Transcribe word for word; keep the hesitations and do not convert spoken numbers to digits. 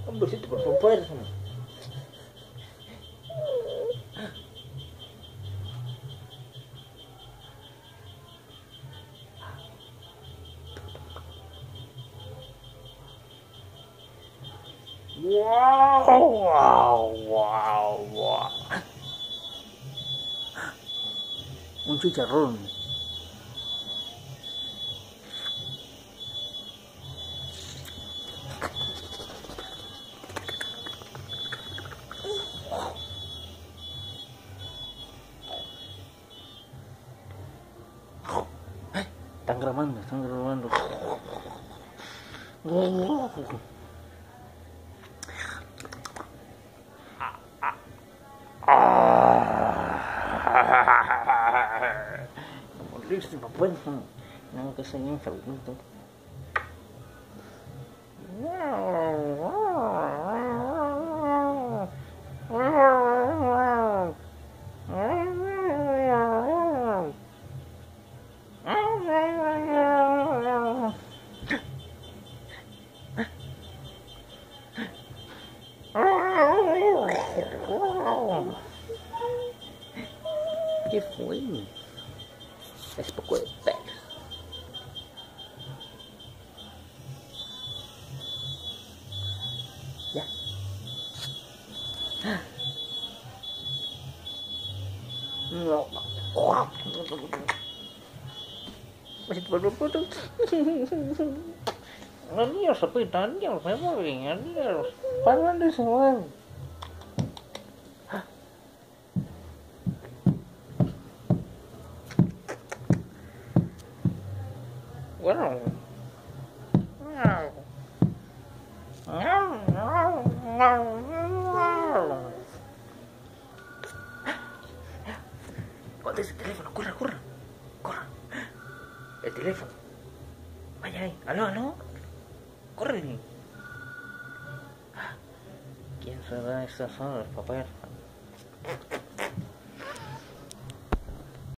Un besito, por favor. Wow, wow, wow, wow. Un chicharrón. Están grabando, están grabando. Listo, no puedo. No, que soy enfermito. ¿Qué fue? Es poco de pelo. Ya. No. Adiós, sapita, adiós, me voy, adiós. ¿Para dónde se van? Bueno. Contesta el teléfono, corra, corra, corra. El teléfono. Vaya ahí, aló, aló. Corre. ¿Quién será estas horas, papá?